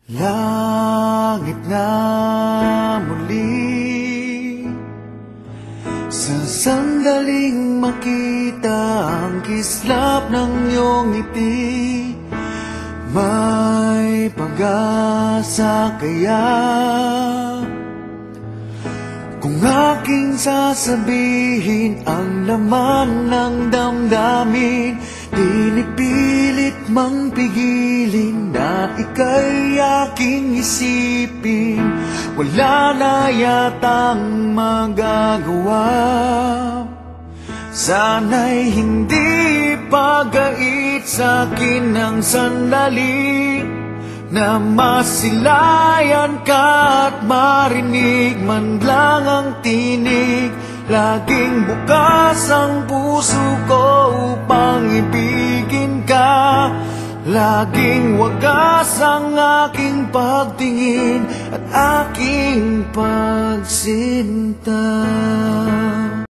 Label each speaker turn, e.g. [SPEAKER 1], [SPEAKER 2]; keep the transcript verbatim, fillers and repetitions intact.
[SPEAKER 1] Langit na muli, sa sandaling makita ang kislap ng iyong ngiti. May pag-asa kaya kung aking sasabihin ang laman ng damdamin? Pinipilit mang pigilin na ika'y aking isipin. Wala na yatang magagawa. Sana'y hindi pagait sa'kin ng sandali na masilayan ka at marinig man lang ang tinig. Laging bukas ang puso ko upang ibigin ka. Laging wagas ang aking pagtingin at aking pagsinta.